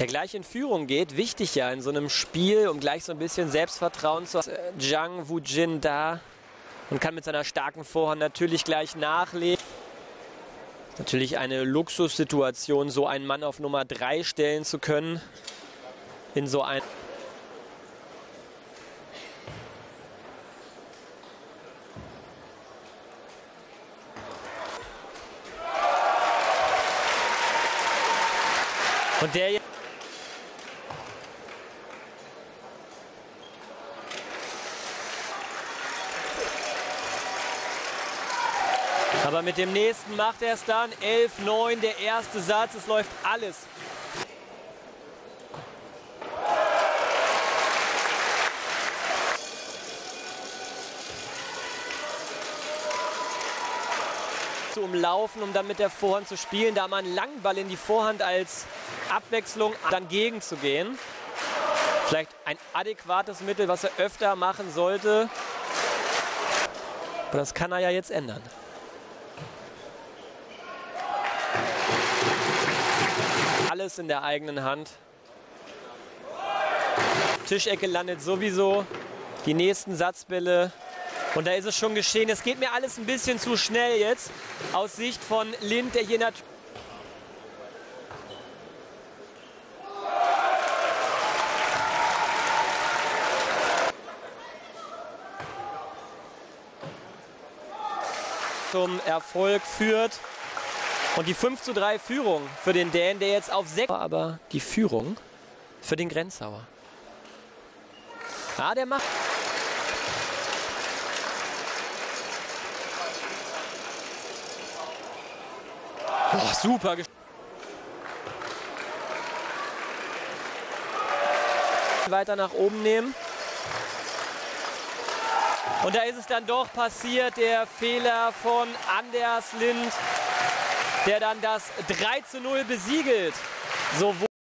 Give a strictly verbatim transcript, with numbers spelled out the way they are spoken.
der gleich in Führung geht. Wichtig ja in so einem Spiel, um gleich so ein bisschen Selbstvertrauen zu haben. Zhang Wujin da und kann mit seiner starken Vorhand natürlich gleich nachlegen. Natürlich eine Luxussituation, so einen Mann auf Nummer drei stellen zu können. In so ein Und der jetzt aber mit dem nächsten macht er es dann. elf neun, der erste Satz. Es läuft alles. Zu umlaufen, um dann mit der Vorhand zu spielen, da mal einen langen Ball in die Vorhand als Abwechslung dann gegenzugehen. Vielleicht ein adäquates Mittel, was er öfter machen sollte. Aber das kann er ja jetzt ändern. Alles in der eigenen Hand. Tischecke landet sowieso. Die nächsten Satzbälle. Und da ist es schon geschehen. Es geht mir alles ein bisschen zu schnell jetzt. Aus Sicht von Lind, der hier natürlich... zum Erfolg führt. Und die fünf zu drei Führung für den Dänen, der jetzt auf sechs... Aber die Führung für den Grenzauer. Ja, der macht... Oh, super. Weiter nach oben nehmen. Und da ist es dann doch passiert, der Fehler von Anders Lind, der dann das drei zu null besiegelt. Sowohl